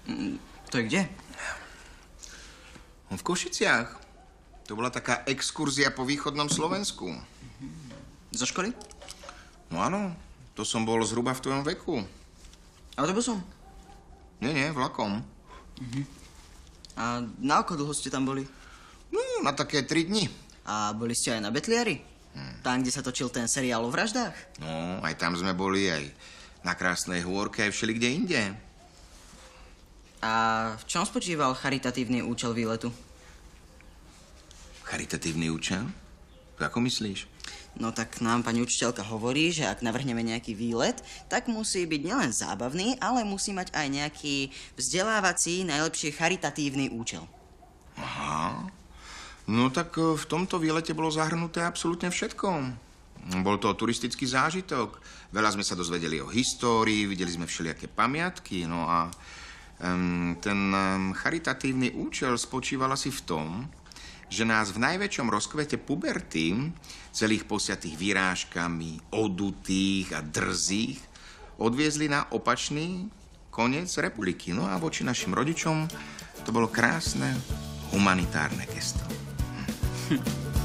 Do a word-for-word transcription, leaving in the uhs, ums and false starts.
To je kde? V Košiciach. To bola taká exkurzia po východnom Slovensku. Zo školy? No áno, to som bol zhruba v tvojom veku. Autobusom? Nie, nie, vlakom. Uh-huh. A na ako dlho ste tam boli? No, na také tri dni. A boli ste aj na Betliari? Hmm. Tam, kde sa točil ten seriál o vraždách? No, aj tam sme boli, aj na Krásnej hôrke, aj všelikde inde. A v čom spočíval charitatívny účel výletu? Charitatívny účel? Ako myslíš? No tak nám pani učiteľka hovorí, že ak navrhneme nejaký výlet, tak musí byť nielen zábavný, ale musí mať aj nejaký vzdelávací, najlepšie charitatívny účel. Aha. No tak v tomto výlete bolo zahrnuté absolútne všetko. Bol to turistický zážitok. Veľa sme sa dozvedeli o histórii, videli sme všelijaké pamiatky, no a um, ten um, charitatívny účel spočíval asi v tom, že nás v najväčšom rozkvete puberty, celých posiatých vyrážkami, odutých a drzých, odviezli na opačný koniec republiky. No a voči našim rodičom to bolo krásne humanitárne gesto. Hm.